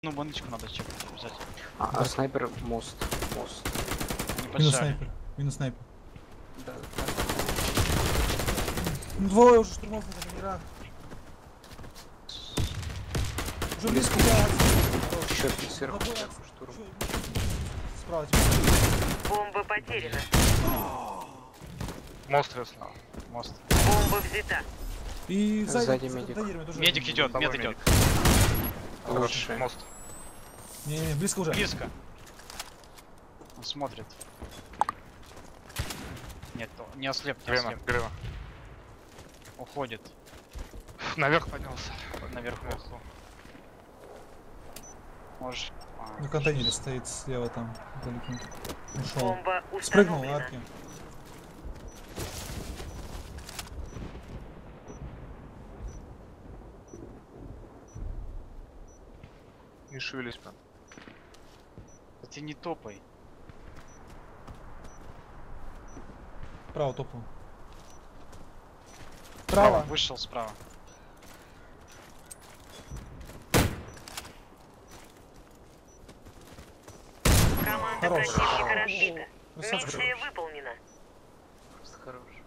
Ну, баночку надо чекать, взять. А снайпер мост. Не Минус подшарь. снайпер. Минус снайпер. Да. Двое уже штурмов на номера. Уже близко, да. Еще сверху Набой, штурм. Справа тебя. Бомба потеряна. Мост ресну. Мост. Бомба взята. И Сзади за медик. дверями тоже. Медик идет, мед идет. Лучше. Мост. Не, близко уже. Близко. Он смотрит. Нет, не ослеп, не ослеп. Уходит. Наверх поднялся. Наверху. Можешь. На контейнере стоит слева там. Далеко. Ушел. Бомба Спрыгнул, установлена. арки. Не шевелись, прям. Да ты не топай. Право топал. Право. Вышел справа. Команда Хорош. противника разбита. Красавчик. Миссия выполнена. Просто хорош.